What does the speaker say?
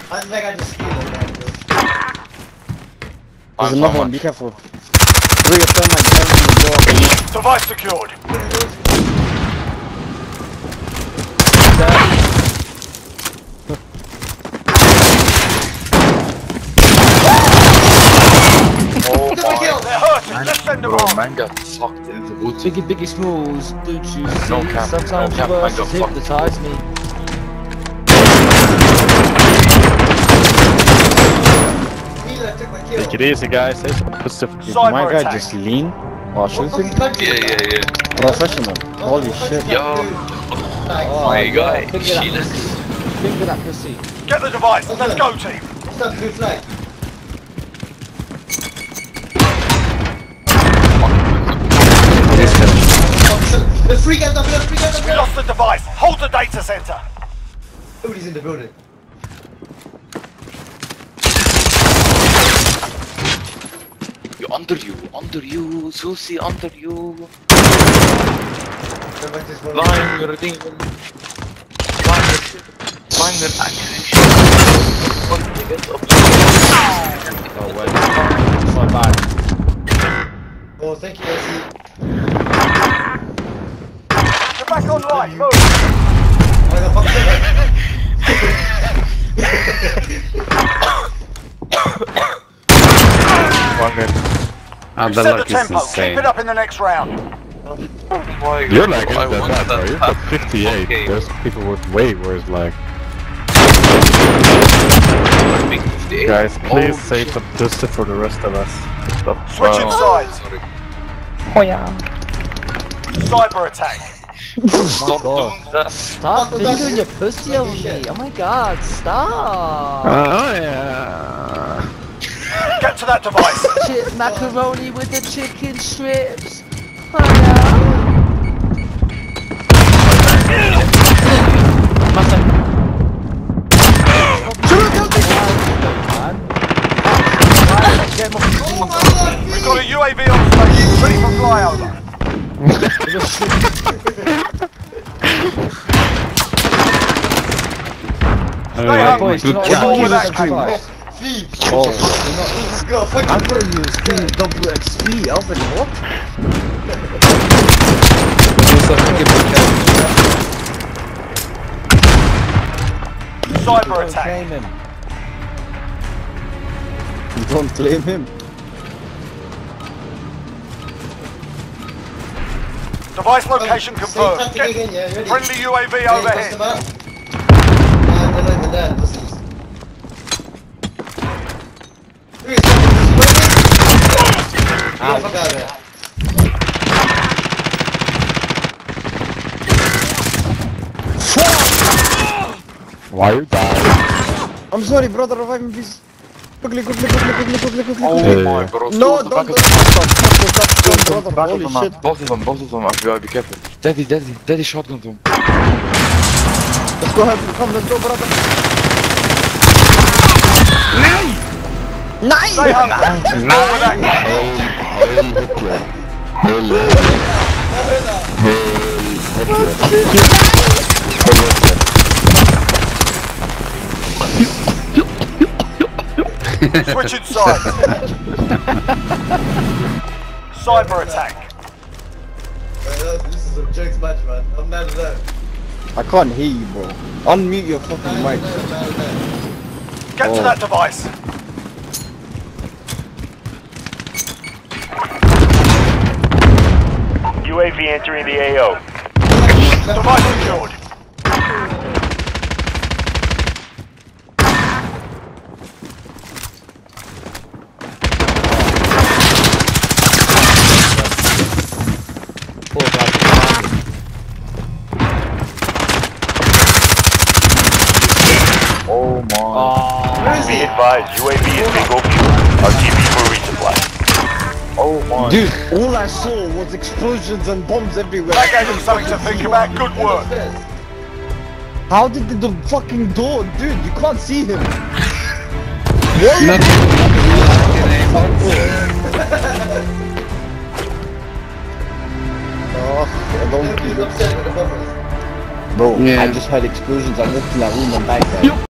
I think I just steal it. There's another one, be careful. Three of them, like, in the door. Device secured. Oh my. They're hurting. Let's send them Bro, on. man got sucked into the woods. Biggie Smalls, don't you see? No cap, Sometimes no cap, your I verses got fucked. hypnotize me. Take it easy, guys. Say some specific. Did Cyber my guy attack. just lean while shooting? Yeah. Professional. Holy shit. Yo, Oh, my guy. Finger that Jesus. pussy. Finger that pussy. Get the device. Let's go, team. Stop, good flag. Let's freak out, let's freak out, We lost the device. Hold the data center. Nobody's in the building. Under you, Susie, under you. Go back to this one. Line your thing. Line your accuracy. Oh, well. It's not bad. Oh, thank you, Essie. Get back online. Move. Oh, I got fucked up. And the Set the luck is tempo. insane. Keep it up in the next round. Your lag isn't that bad, bro. You're at 58. Okay. There's people with way worse lag. Guys, please save some justice for the rest of us. Stop. Switching sides. Sorry. Cyber attack. Oh my god. That. Stop fingering your pussy over me. Oh my god, stop. Oh yeah. Get to that device. Chip macaroni with the chicken strips. Oh yeah. We've got a UAV on station, ready for flyover. Stay hungry. boys, do not We're all with that use cable. that. Flee. Oh, Let's go, fuck I it. thought you was doing double XP. I was like, what? Cyber Don't attack. claim him. You don't claim him. Device location Same confirmed. tactic Get again, yeah, ready? friendly UAV Yeah, bust overhead. them out. They're not even there, pussies. Three seconds, get the fuck out of there. Why you die? I'm sorry, brother. Revive me, please. Quickly. Oh my bro. No, don't stop, brother. Holy shit. Both of them. I gotta be careful. Daddy shotgun them. Let's go ahead. Come, let's go, brother. Nice! Stay hungry. We're all with that cable. Switching sides. Cyber attack. This is a jokes match, man. I'm mad at that. I can't hear you, bro. Unmute your fucking mic. Get to that device. UAV entering the AO. Device secured. Oh my. Where is Be he? advised, UAV is bingo fuel. RTB for resupply. Oh my. Dude, all I saw was explosions and bombs everywhere. That gave them something to think about. Good work. How did the fucking door, dude? You can't see him. I don't He's upset with the bombers. Bro, I just heard explosions. I'm walking that room and back there.